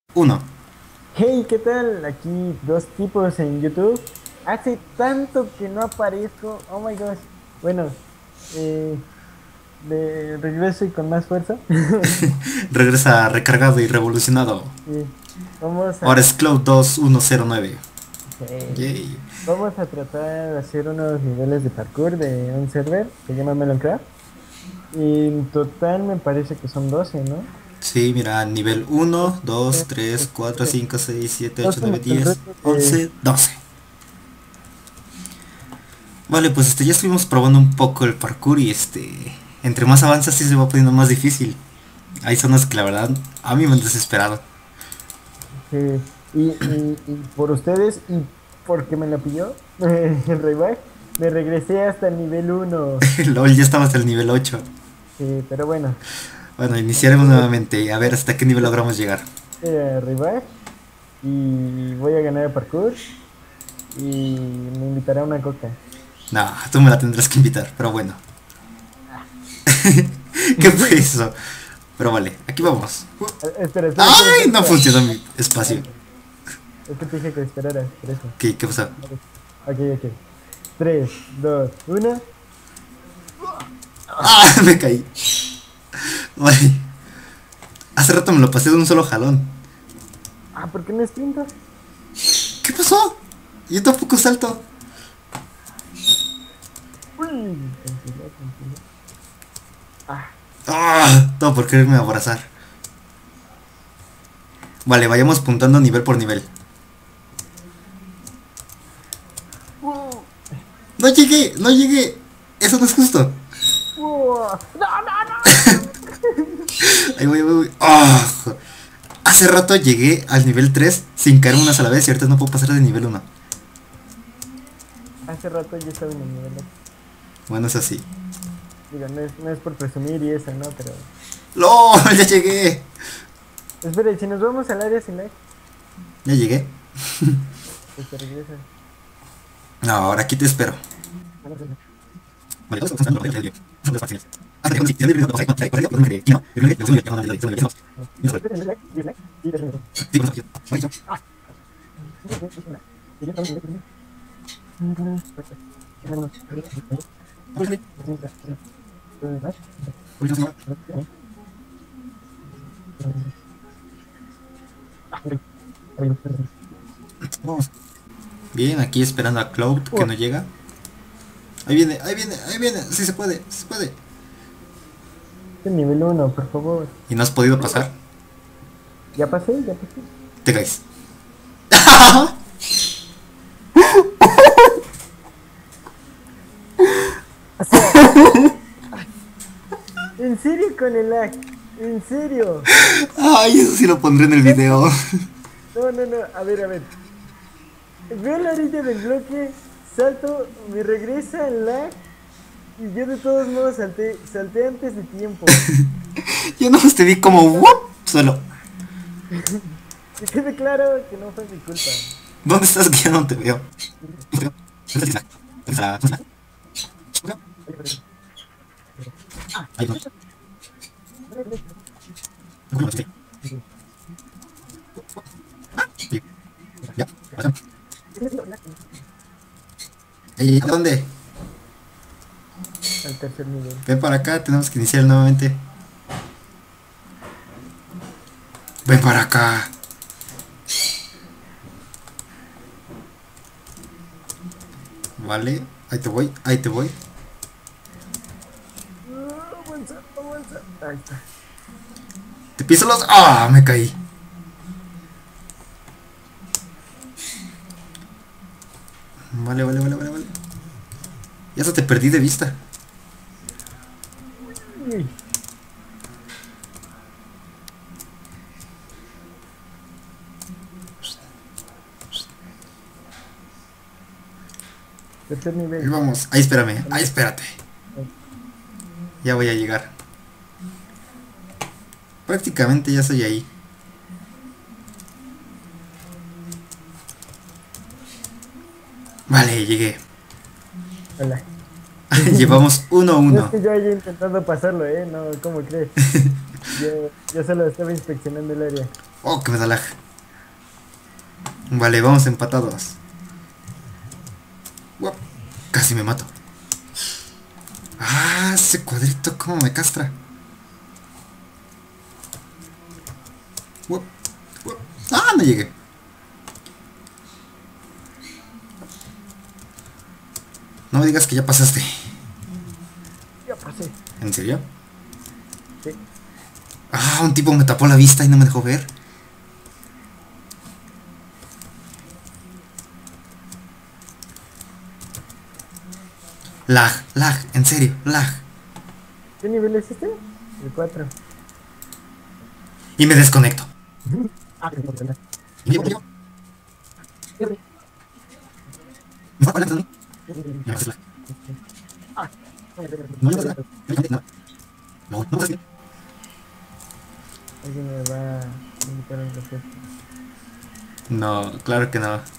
Uno. Hey, ¿qué tal? Aquí dos tipos en YouTube. Hace tanto que no aparezco. Oh my gosh. Bueno, eh, de regreso y con más fuerza. Regresa recargado y revolucionado. Sí, vamos Ahora es a, Cloud 2109. hey, Yay. vamos a tratar de hacer unos niveles de parkour de un server que se llama Meloncraft. Y en total me parece que son 12, ¿no? Sí, mira, nivel uno, 2, Eh, 3, 4, eh, 5, 6, 7, 8, 12 9, más el 10, reto de... 11, 12. Vale, pues ya estuvimos probando un poco el parkour y entre más avanzas sí se va poniendo más difícil. Hay zonas que la verdad a mí me han desesperado. Y por ustedes y porque me lo pilló el Rayback, me regresé hasta el nivel uno. LOL, ya estamos al nivel 8. Sí, pero bueno, Bueno, iniciaremos aquí nuevamente. A ver hasta qué nivel logramos llegar. Rayback y voy a ganar el parkour y me invitará a una coca. No, tú me la tendrás que invitar, pero bueno. Ah. ¿Qué fue eso? Pero vale, aquí vamos. Espera, ¡Ay! No espera. funcionó mi Ah, espacio. ok. Es que te dije que esperaras, por eso. ¿Qué pasó? Ok, ok. 3, 2, 1. ¡Ah! Me caí. Vale. Hace rato me lo pasé de un solo jalón. Ah, ¿por qué no sprintas? ¿Qué pasó? Yo tampoco salto. Uy, tranquilo, tranquilo. Ah, ¡Ah! Todo por quererme abrazar. Vale, vayamos puntando nivel por nivel. uh, ¡No llegué! ¡No llegué! Eso no es justo. no, no, no. Ahí voy, voy, voy. ¡Ah! Hace rato llegué al nivel 3 sin caer una sola vez y ahorita no puedo pasar de nivel uno. Hace rato yo estaba en el nivel 8. Bueno, es así. Digo, no es por presumir y eso, ¿no? Pero. ¡LOL! ¡Ya llegué! Espera, si nos vamos al área sin lag, Ya llegué. pues te regresas. No, ahora aquí te espero. Ah, no, no, no. Vale, todos estamos en el son dos facciones. Hasta que si no vamos a encontrar correcto, por el kino, el que segundo que vamos a hacer el No. no solo. ¿Tienes lag? ¿Tienes lag? Sí, tienes lag. Sí, por eso. Vale, Ah, sí, sí, sí, sí, lag. Y yo también, yo también. Perfecto. Vámonos. vamos. Bien, aquí esperando a Cloud que no llega. Ahí viene, ahí viene, ahí viene. Sí se puede, sí se puede. El nivel 1, por favor. Y no has podido pasar. Ya pasé, ya pasé. Te caes. O sea, en serio con el lag. En serio. Ay, eso sí lo pondré en el ¿Cuánto? video. No, no, no. A ver, a ver. Veo la orilla del bloque, salto, me regresa el lag y yo de todos modos salté antes de tiempo. Yo no te vi como ¡wup! Solo. Que quede claro que no fue mi culpa. ¿Dónde estás que ya no te veo? Ahí no. Ya, pasa. ¿A dónde? Al tercer nivel. Ven para acá, tenemos que iniciar nuevamente. Ven para acá. Vale, ahí te voy, ahí te voy. Avanza, avanza. Ahí está. Te piso los. ¡Ah! Me caí. Vale, vale, vale, vale, vale. Ya se te perdí de vista. Uy, tercer Ahí nivel. vamos. Ahí espérame. Ahí Vale. espérate. Ya voy a llegar. Prácticamente ya estoy ahí. Vale, llegué. Hola. Llevamos uno a No es uno. que yo haya intentado pasarlo, ¿eh? No, ¿cómo crees? Yo solo estaba inspeccionando el área. Oh, que me da lag. Vale, vamos empatados. Uop, casi me mato. Ah, ese cuadrito como me castra. Uop, uop. Ah, no llegué. No me digas que ya pasaste. Ya pasé. ¿En serio? Sí. Ah, un tipo me tapó la vista y no me dejó ver. Lag, lag, en serio, lag. ¿Qué nivel es este? El 4. Y me desconecto. Ah, qué importante. Y llego. Me fue a colar, ¿no? Me va a hacer lag. Ah, No, no, no. No, no, no. alguien me va a invitar a un refresco. No, claro que no.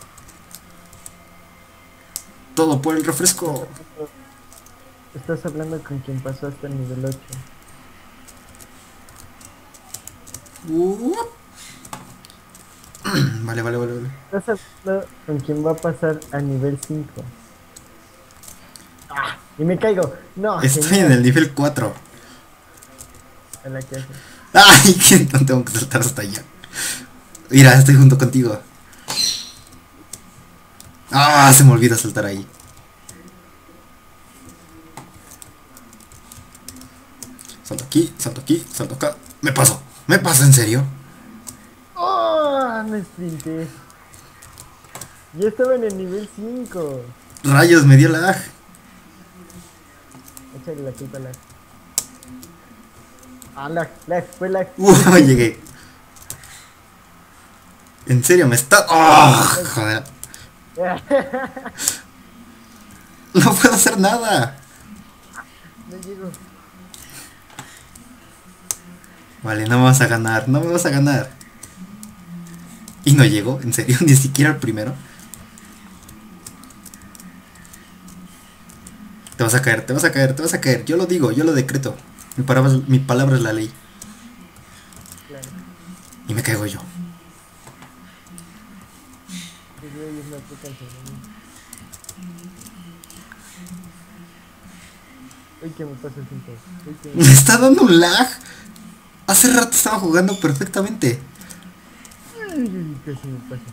Todo por el refresco. Estás hablando con quien pasó hasta el nivel 8. Vale, vale, vale, vale. Estás hablando con quien va a pasar a nivel 5. Ah, y me caigo. No, Estoy genial. en el nivel 4. A la que hace. Ay, que no tengo que saltar hasta allá. Mira, estoy junto contigo. Ah, se me olvida saltar ahí. Salto aquí, salto acá. Me paso en serio. ¡Oh! Me sprinté. Yo estaba en el nivel 5. Rayos, me dio lag. Échale la culpa a lag. Ah, lag, fue lag. Llegué. En serio, me está. ¡Oh! Joder. No puedo hacer nada. No llego. Vale, no me vas a ganar, no me vas a ganar. Y no llegó, en serio, ni siquiera el primero. Te vas a caer, te vas a caer, te vas a caer. Yo lo digo, yo lo decreto. Mi palabra es la ley. Claro. Y me caigo yo. Pues güey, es una puta enfermedad. Uy, que me pasa el 5. Uy, que me Me está dando un lag. Hace rato estaba jugando perfectamente. Uy, casi me pasa.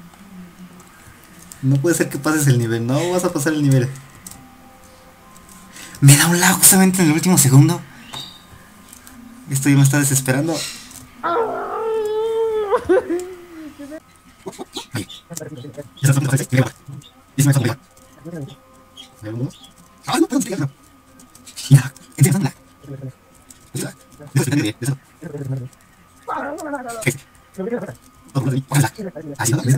No puede ser que pases el nivel, no vas a pasar el nivel. Me da un lag justamente en el último segundo. Esto ya me está desesperando. Ahí. Ya está, y se me está. Ah, no puedo explicarlo. Ya, entiendo lag. Así no,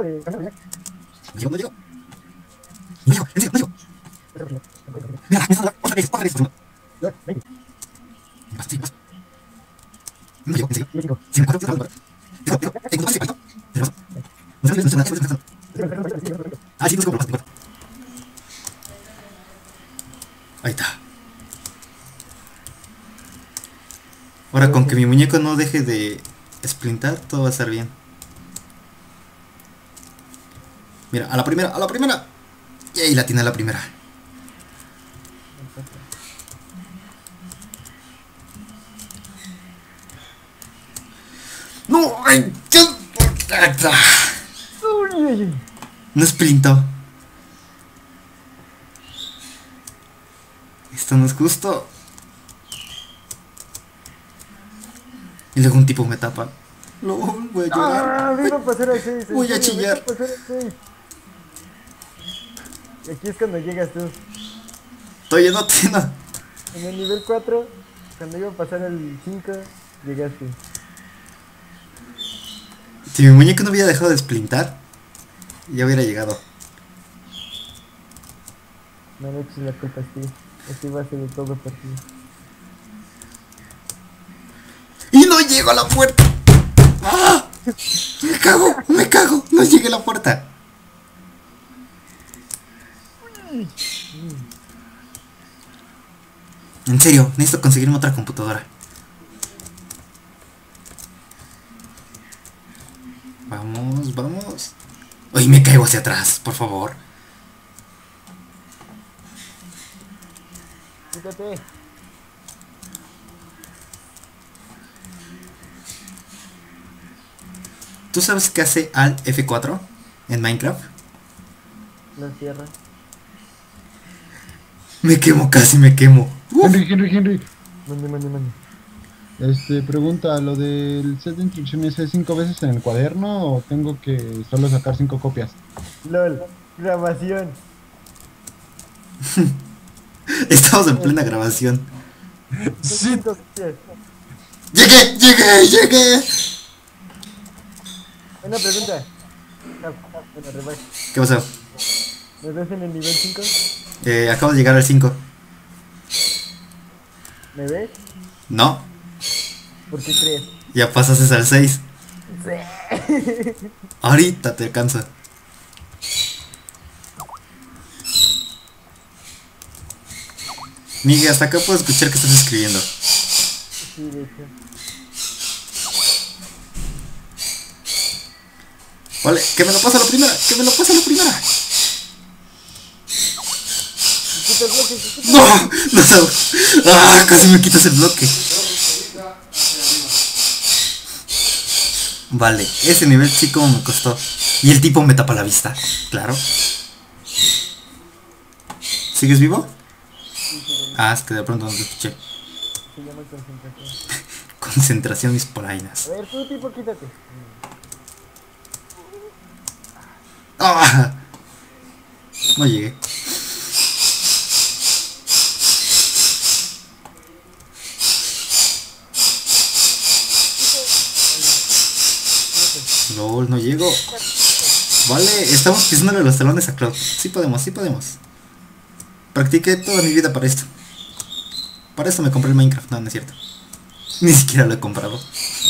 no llego. No llego, en serio, no llego. Mira, me está dando otra vez. Me pasa, sí, me pasa. No llego, en serio. Si me acuerdo, tengo más sepato. No sé, no sé. Ah, sí, no sé cómo lo paso. Ahí está. Ahora, con que mi muñeco no deje de splintar, todo va a estar bien. Mira, a la primera, a la primera. Y ahí la tiene a la primera. No, ay, no sprintó. Esto no es justo. Y luego un tipo me tapa. No, voy a llorar. Ah, me iba a pasar al 6. Voy a chillar. Me iba a pasar al 6. Y aquí es cuando llegas tú. Estoy no te no. En el nivel 4, cuando iba a pasar al 5, llegaste. Si mi muñeco no hubiera dejado de splintar, ya hubiera llegado. No le eches la culpa a ti. Este va a ser de todo por ti. ¡Y no llego a la puerta! ¡Ah! Me cago, no llegué a la puerta. En serio, necesito conseguirme otra computadora. Vamos, vamos. Uy, me caigo hacia atrás, por favor. Quítate. ¿Tú sabes qué hace al F4 en Minecraft? Lo cierra. Me quemo, casi me quemo. Henry. Mande. Pregunta, ¿lo del set de instrucciones es 5 veces en el cuaderno o tengo que solo sacar 5 copias? LOL. Grabación. Estamos en plena grabación. Sí. 5 copias. ¡Llegué! Una pregunta. Bueno, rebaja. ¿Qué pasó? ¿Me ves en el nivel 5? Acabo de llegar al 5. ¿Me ves? No, ¿Por qué crees? ya pasaste al 6. Sí. Ahorita te alcanzo. Miguel, hasta acá puedo escuchar que estás escribiendo. Sí, de hecho. Vale, que me lo pasa la primera. Quita el bloque, quita. No, casi me quitas el bloque. Vale, ese nivel sí como me costó. Y el tipo me tapa la vista, claro. ¿Sigues vivo? Ah, es que de pronto no te escuché. Se llama concentración. Concentración mis polainas. A ver, tú tipo, quítate. ¡Ah! No llegué. LOL, no llego. Vale, estamos pisándole los talones a Cloud. Sí podemos. Practiqué toda mi vida para esto. Para esto me compré el Minecraft. No es cierto. Ni siquiera lo he comprado.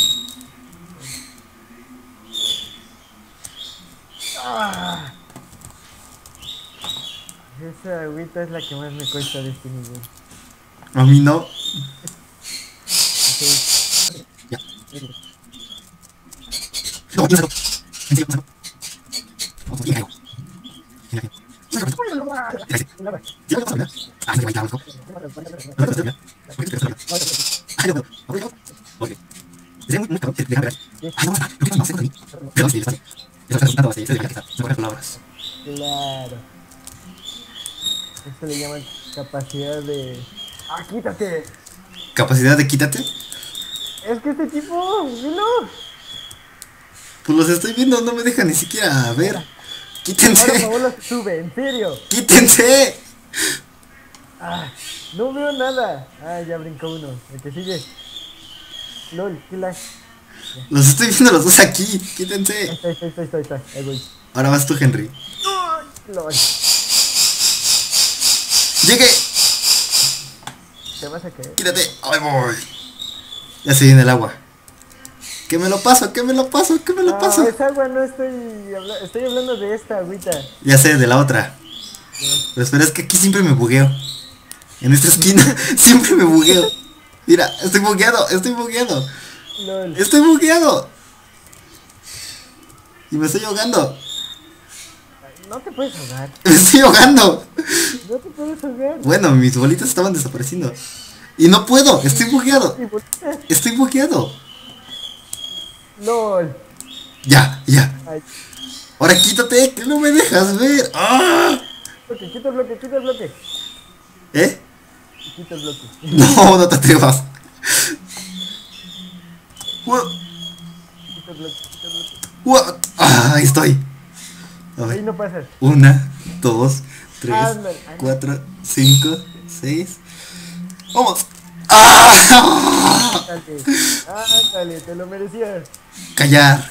Ah. Esa agüita es la que más me cuesta de este nivel. A mí no. Sí. Ya. No, yo saco. En serio, saco. Vamos, y caigo. Claro. Esto le llaman capacidad de... ¡Ah, quítate! ¿Capacidad de quítate? Es que este tipo, míralo. Pues los estoy viendo, no me dejan ni siquiera ver. Ahora, por Quítense. favor, los sube, en serio. Quítense. Ah, no veo nada. Ah, ya brincó uno. El que sigue. LOL, qué lag. Los estoy viendo los dos aquí. Ahí Quítense. está. Ahí voy. Ahora vas tú, Henry. LOL. Llegué. Te vas a caer. Quítate. Ahí voy. Ya se viene el agua. Que me lo paso. No, esa agua no estoy hablando de esta agüita. Ya sé, de la otra. Pero espera, es que aquí siempre me bugueo. En esta esquina siempre me bugueo. Mira, estoy bugueado. LOL. Y me estoy ahogando. No te puedes ahogar. Me estoy ahogando. No te puedes ahogar. Bueno, mis bolitas estaban desapareciendo. Y no puedo, estoy bugueado. Y bolitas. Estoy bugueado. LOL. Ya. Ay, Ahora quítate, que no me dejas ver. ¡Ah! quita el bloque. ¿Eh? Quita el bloque. No te atrevas. Quita el bloque. Ahí estoy. A Ahí ver. no pasas. 1, 2, 3, Ándale. 4, 5, 6. ¡Vamos! ¡Ah! Ándale, te lo merecías. Callar.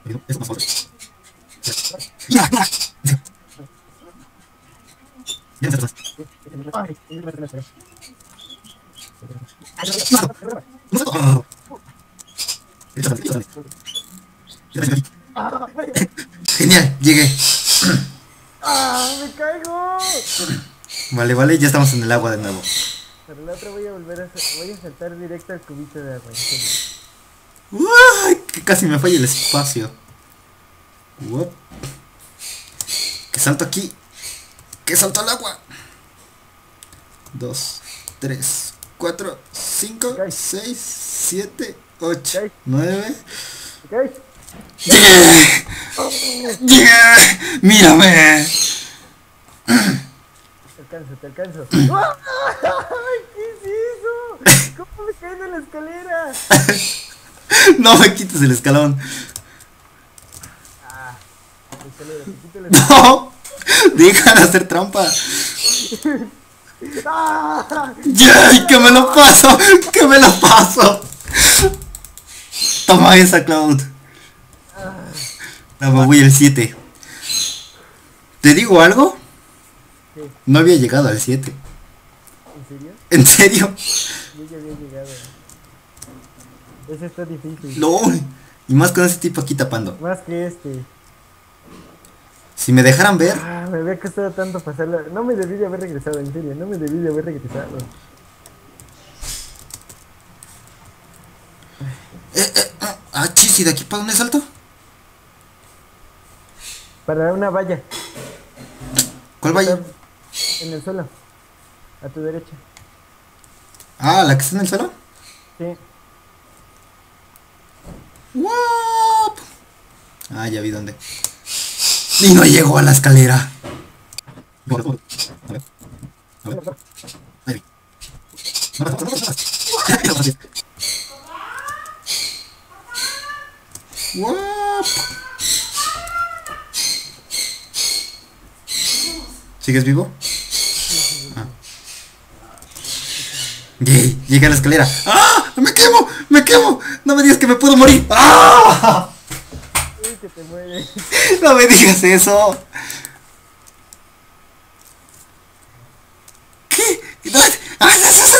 Eso más fácil. ¡Ya! Ya me acercas. ¡No! Genial, llegué. ¡Ah! ¡Me caigo! Vale, vale, ya estamos en el agua de nuevo. Pero la otra voy a volver a voy a saltar directo al cubito de agua. En serio. ¡Uy! Que casi me falla el espacio. Uop. Que salto aquí. Que salto al agua. 2, 3, 4, 5, Guys. 6, 7, 8, Guys. 9. ¿Ok? ¡Llegué! ¡Llegué! ¡Mírame! Te alcanzo. ¡Ay! ¿Qué es eso? ¿Cómo me caí de la escalera? No me quites el escalón. Ah, la escalera, te quito la escalera. ¡No! ¡Deja de hacer trampa! ¡Ah! ¡Yay! ¡Que me lo paso! ¡Que me lo paso! Toma esa, Cloud. No, me voy el 7. ¿Te digo algo? ¿Qué? No había llegado al 7. ¿En serio? ¿En serio? Yo ya había llegado. Ese está difícil. No. Y más con ese tipo aquí tapando. Más que este. Si me dejaran ver. Ah, me había costado tanto pasarla. No me debí de haber regresado, en serio. No me debí de haber regresado. Chis, ¿y de aquí para dónde salto? Para una valla. ¿Cuál vaya? En el suelo. A tu derecha. Ah, ¿la que está en el suelo? Sí. ¡Wop! Ah, ya vi dónde. Y no llego a la escalera. A ver. A ver. Ahí vi. ¡Wop! ¿Sigues vivo? Ah. Yay, llegué a la escalera. ¡Ah! ¡Me quemo! ¡Me quemo! ¡No me digas que me puedo morir! ¡Ah! Uy, que te mueres. No me digas eso. ¿Qué? ¡Ah!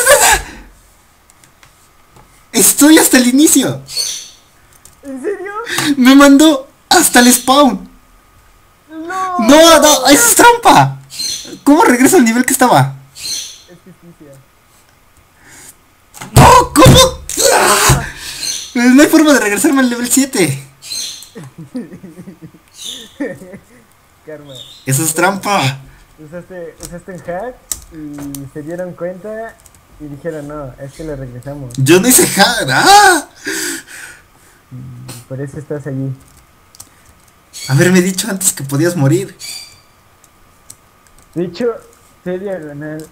Estoy hasta el inicio. ¿En serio? Me mandó hasta el spawn. No. No, no, eso es trampa. ¿Cómo regreso al nivel que estaba? Es justicia. No, ¿cómo? ¡Ah! No hay forma de regresarme al nivel 7. Karma. Eso es trampa. Usaste un hack y se dieron cuenta y dijeron, no, es que le regresamos. Yo no hice hack. ¡Ah! Por eso estás allí. Haberme dicho antes que podías morir. De hecho, T diagonal.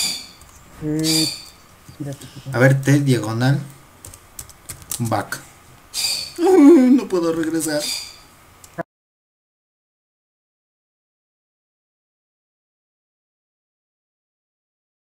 Tírate. A ver, T diagonal. Back. No puedo regresar.